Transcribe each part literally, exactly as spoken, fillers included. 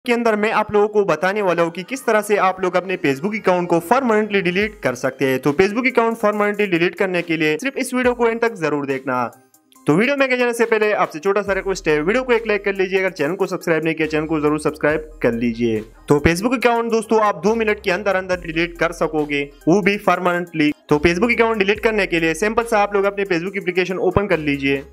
के अंदर मैं आप लोगों को बताने वाला हूँ कि किस तरह से आप लोग अपने फेसबुक अकाउंट को परमानेंटली डिलीट कर सकते हैं। तो फेसबुक अकाउंट परमानेंटली डिलीट करने के लिए सिर्फ इस वीडियो को एंड तक जरूर देखना। तो वीडियो में जाने से पहले आपसे छोटा सा रिक्वेस्ट है, वीडियो को एक लाइक कर लीजिए। अगर चैनल को सब्सक्राइब नहीं किया चैनल को जरूर सब्सक्राइब कर लीजिए। तो फेसबुक अकाउंट दोस्तों आप दो मिनट के अंदर अंदर डिलीट कर सकोगे, वो भी परमानेंटली। तो फेसबुक अकाउंट डिलीट करने के लिए सिंपल सा आप लोग अपने फेसबुक एप्लीकेशन ओपन कर लीजिए।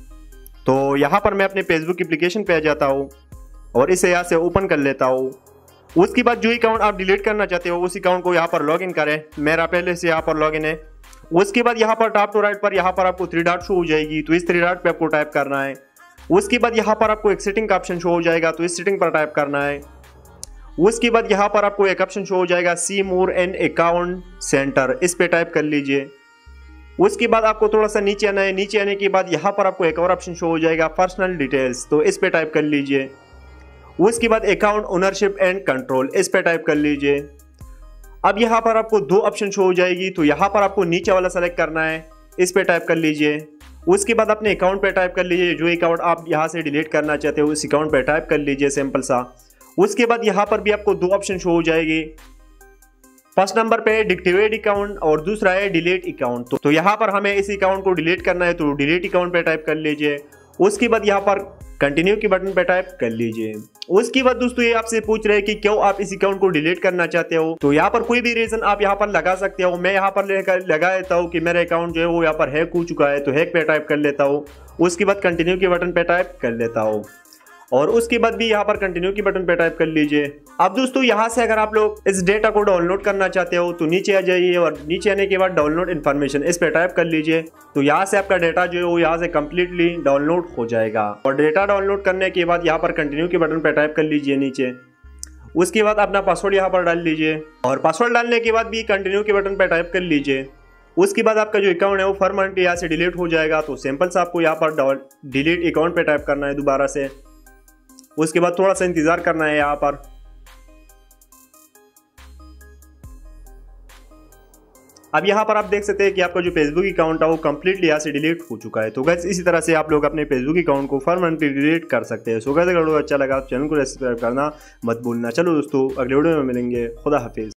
तो यहाँ पर मैं अपने फेसबुक एप्लीकेशन पे आ जाता हूँ और इसे यहाँ से ओपन कर लेता हूँ। उसके बाद जो अकाउंट आप डिलीट करना चाहते हो उस अकाउंट को यहाँ पर लॉगिन करें। मेरा पहले से यहाँ पर लॉगिन है। उसके बाद यहाँ पर टॉप टू राइट पर यहाँ पर आपको थ्री डॉट शो हो जाएगी, तो इस थ्री डॉट पे आपको टाइप करना है। उसके बाद यहाँ पर आपको एक सेटिंग का ऑप्शन शो हो जाएगा, तो इस सेटिंग पर टाइप करना है। उसके बाद यहाँ पर आपको एक ऑप्शन शो हो जाएगा see more and account center, इस पे टाइप कर लीजिए। उसके बाद आपको थोड़ा सा नीचे आना है। नीचे आने के बाद यहाँ पर आपको एक और ऑप्शन शो हो जाएगा पर्सनल डिटेल्स, तो इस पे टाइप कर लीजिए। उसके बाद अकाउंट ओनरशिप एंड कंट्रोल, इस पे टाइप कर लीजिए। अब यहाँ पर आपको दो ऑप्शन शो हो जाएगी, तो यहाँ पर आपको नीचे वाला सेलेक्ट करना है, इस पे टाइप कर लीजिए। उसके बाद अपने अकाउंट पे टाइप कर लीजिए, जो अकाउंट आप यहाँ से डिलीट करना चाहते हो उस अकाउंट पे टाइप कर लीजिए, सिंपल सा। उसके बाद यहाँ पर भी आपको दो ऑप्शन शो हो जाएगी। फर्स्ट नंबर पे है डिक्टिवेट अकाउंट और दूसरा है डिलीट अकाउंट। तो, तो यहाँ पर हमें इस अकाउंट को डिलीट करना है, तो डिलीट अकाउंट पे टाइप कर लीजिए। उसके बाद यहाँ पर कंटिन्यू के बटन पे टाइप कर लीजिए। उसके बाद दोस्तों ये आपसे पूछ रहे हैं कि क्यों आप इस अकाउंट को डिलीट करना चाहते हो, तो यहाँ पर कोई भी रीजन आप यहाँ पर लगा सकते हो। मैं यहाँ पर लगा देता हूँ कि मेरा अकाउंट जो है वो यहाँ पर हैक हो चुका है, तो हैक पे टाइप कर लेता हूँ। उसके बाद कंटिन्यू के बटन पे टाइप कर लेता हूँ और उसके बाद भी यहाँ पर कंटिन्यू के बटन पे टाइप कर लीजिए। अब दोस्तों यहाँ से अगर आप लोग इस डेटा को डाउनलोड करना चाहते हो तो नीचे आ जाइए और नीचे आने के बाद डाउनलोड इन्फॉर्मेशन, इस पे टाइप कर लीजिए। तो यहाँ से आपका डेटा जो है वो यहाँ से कम्प्लीटली डाउनलोड हो जाएगा। और डेटा डाउनलोड करने के बाद यहाँ पर कंटिन्यू के बटन पे टाइप कर लीजिए नीचे। उसके बाद अपना पासवर्ड यहाँ पर डाल लीजिए और पासवर्ड डालने के बाद भी कंटिन्यू के बटन पे टाइप कर लीजिए। उसके बाद आपका जो अकाउंट है वो परमानेंटली यहाँ से डिलीट हो जाएगा। तो सिंपल से आपको यहाँ पर डिलीट अकाउंट पे टाइप करना है दोबारा से। उसके बाद थोड़ा सा इंतजार करना है यहाँ पर। अब यहाँ पर आप देख सकते हैं कि आपका जो फेसबुक अकाउंट है वो कंप्लीटली यहाँ से डिलीट हो चुका है। तो गाइस इसी तरह से आप लोग अपने फेसबुक अकाउंट को परमानेंटली डिलीट कर सकते हैं। सो गाइस अगर वीडियो अच्छा लगा तो चैनल को सब्सक्राइब करना मत भूलना। चलो दोस्तों अगले वीडियो में मिलेंगे। खुदा हाफिज।